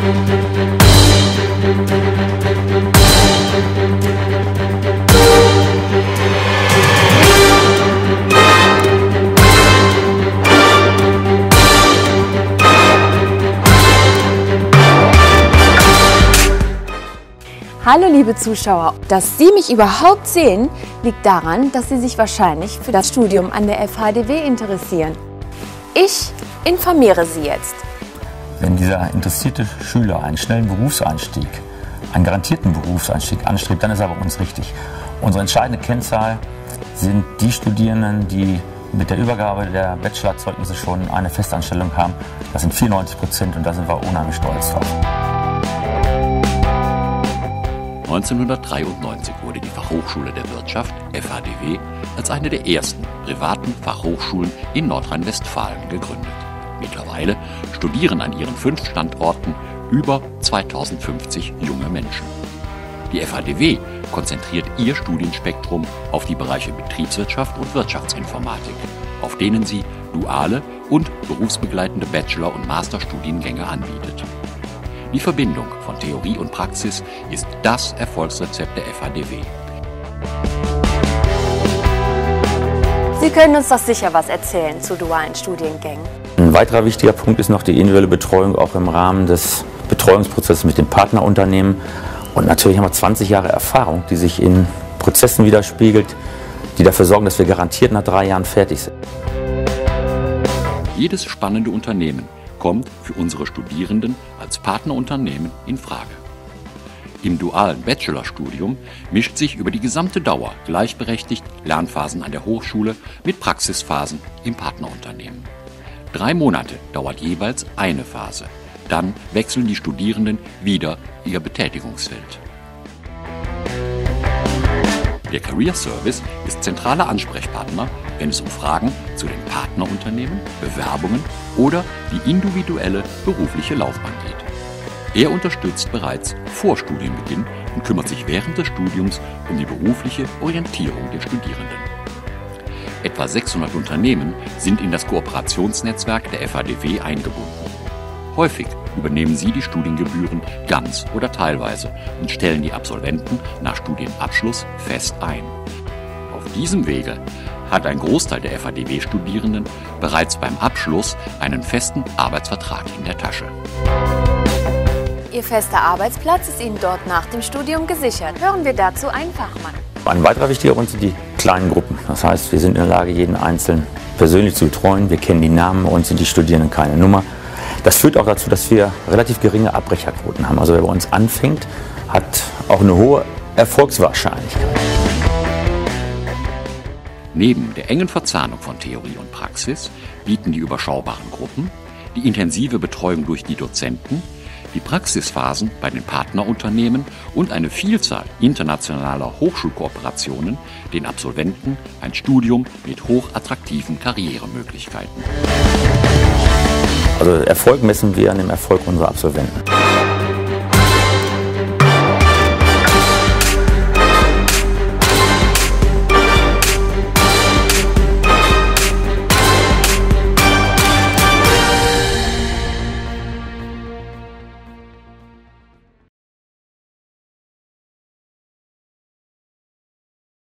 Hallo liebe Zuschauer, dass Sie mich überhaupt sehen, liegt daran, dass Sie sich wahrscheinlich für das Studium an der FHDW interessieren. Ich informiere Sie jetzt. Wenn dieser interessierte Schüler einen schnellen Berufseinstieg, einen garantierten Berufseinstieg anstrebt, dann ist er bei uns richtig. Unsere entscheidende Kennzahl sind die Studierenden, die mit der Übergabe der Bachelorzeugnisse schon eine Festanstellung haben. Das sind 94% und da sind wir unheimlich stolz drauf. 1993 wurde die Fachhochschule der Wirtschaft, FHDW, als eine der ersten privaten Fachhochschulen in Nordrhein-Westfalen gegründet. Mittlerweile studieren an ihren 5 Standorten über 2050 junge Menschen. Die FHDW konzentriert ihr Studienspektrum auf die Bereiche Betriebswirtschaft und Wirtschaftsinformatik, auf denen sie duale und berufsbegleitende Bachelor- und Masterstudiengänge anbietet. Die Verbindung von Theorie und Praxis ist das Erfolgsrezept der FHDW. Sie können uns doch sicher was erzählen zu dualen Studiengängen. Ein weiterer wichtiger Punkt ist noch die individuelle Betreuung, auch im Rahmen des Betreuungsprozesses mit den Partnerunternehmen. Und natürlich haben wir 20 Jahre Erfahrung, die sich in Prozessen widerspiegelt, die dafür sorgen, dass wir garantiert nach 3 Jahren fertig sind. Jedes spannende Unternehmen kommt für unsere Studierenden als Partnerunternehmen in Frage. Im dualen Bachelorstudium mischt sich über die gesamte Dauer gleichberechtigt Lernphasen an der Hochschule mit Praxisphasen im Partnerunternehmen. 3 Monate dauert jeweils eine Phase. Dann wechseln die Studierenden wieder ihr Betätigungsfeld. Der Career Service ist zentraler Ansprechpartner, wenn es um Fragen zu den Partnerunternehmen, Bewerbungen oder die individuelle berufliche Laufbahn geht. Er unterstützt bereits vor Studienbeginn und kümmert sich während des Studiums um die berufliche Orientierung der Studierenden. Etwa 600 Unternehmen sind in das Kooperationsnetzwerk der FHDW eingebunden. Häufig übernehmen sie die Studiengebühren ganz oder teilweise und stellen die Absolventen nach Studienabschluss fest ein. Auf diesem Wege hat ein Großteil der FHDW-Studierenden bereits beim Abschluss einen festen Arbeitsvertrag in der Tasche. Ihr fester Arbeitsplatz ist Ihnen dort nach dem Studium gesichert. Hören wir dazu einen Fachmann. Ein weiterer wichtiger Grund sind die kleinen Gruppen. Das heißt, wir sind in der Lage, jeden Einzelnen persönlich zu betreuen. Wir kennen die Namen, bei uns sind die Studierenden keine Nummer. Das führt auch dazu, dass wir relativ geringe Abbrecherquoten haben. Also wer bei uns anfängt, hat auch eine hohe Erfolgswahrscheinlichkeit. Neben der engen Verzahnung von Theorie und Praxis bieten die überschaubaren Gruppen, die intensive Betreuung durch die Dozenten, die Praxisphasen bei den Partnerunternehmen und eine Vielzahl internationaler Hochschulkooperationen den Absolventen ein Studium mit hochattraktiven Karrieremöglichkeiten. Also Erfolg messen wir an dem Erfolg unserer Absolventen.